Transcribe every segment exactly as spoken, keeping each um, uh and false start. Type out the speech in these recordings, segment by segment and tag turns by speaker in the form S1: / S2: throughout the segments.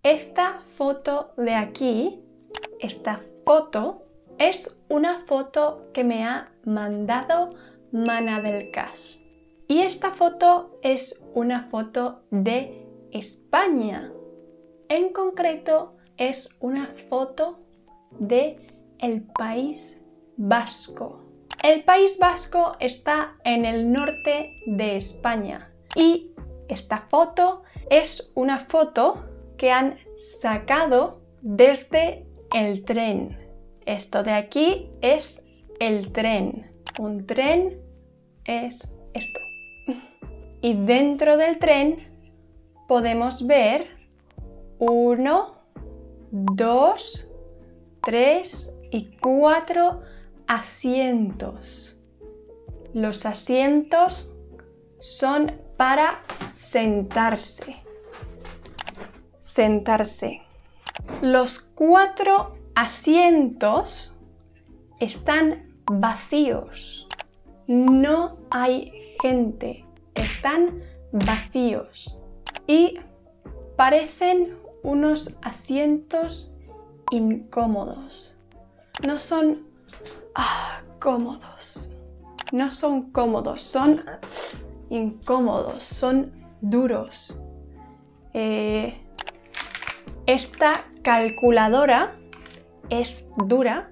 S1: Esta foto de aquí, esta foto, es una foto que me ha mandado Mana del Cash. Y esta foto es una foto de España. En concreto, es una foto de el País Vasco. El País Vasco está en el norte de España y esta foto es una foto que han sacado desde el tren. Esto de aquí es el tren. Un tren es esto. Y dentro del tren podemos ver uno, dos, tres y cuatro asientos. Los asientos son para sentarse. Sentarse. Los cuatro asientos están vacíos. No hay gente. Están vacíos. Y parecen unos asientos incómodos. No son ah, cómodos. No son cómodos. Son incómodos. Son duros. Eh, esta calculadora es dura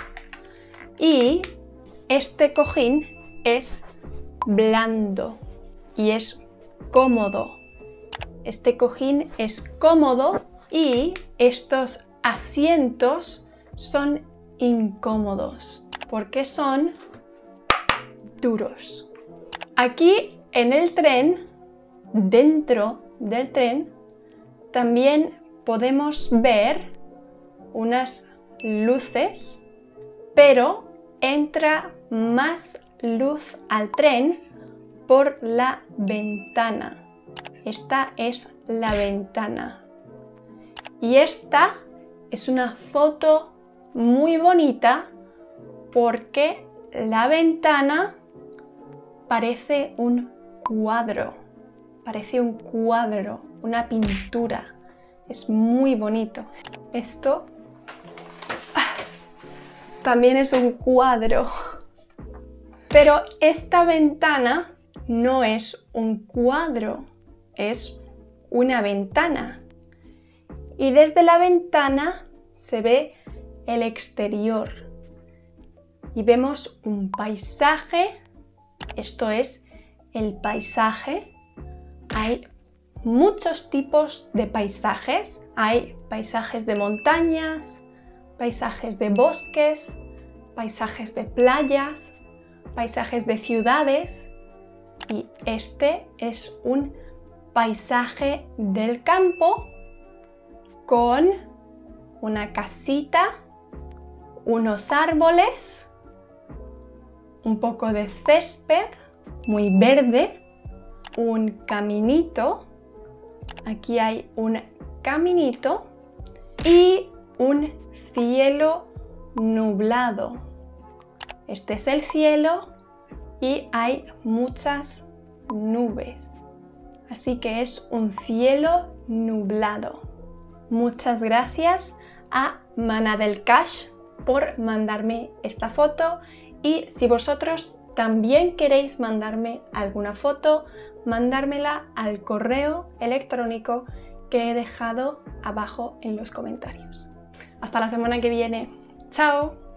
S1: y este cojín es blando y es cómodo. Este cojín es cómodo y estos asientos son incómodos porque son duros. Aquí en el tren, dentro del tren, también podemos ver unas luces, pero entra más luz al tren por la ventana. Esta es la ventana. Y esta es una foto muy bonita porque la ventana parece un cuadro. Parece un cuadro, una pintura. Es muy bonito. Esto ah, también es un cuadro. Pero esta ventana no es un cuadro, es una ventana. Y desde la ventana se ve el exterior. Y vemos un paisaje. Esto es el paisaje. Hay muchos tipos de paisajes. Hay paisajes de montañas, paisajes de bosques, paisajes de playas, paisajes de ciudades. Y este es un paisaje del campo con una casita, unos árboles, un poco de césped muy verde, un caminito. Aquí hay un caminito y un cielo nublado. Este es el cielo y hay muchas nubes. Así que es un cielo nublado. Muchas gracias a Mana del Cash por mandarme esta foto y si vosotros también queréis mandarme alguna foto, mandármela al correo electrónico que he dejado abajo en los comentarios. Hasta la semana que viene. ¡Chao!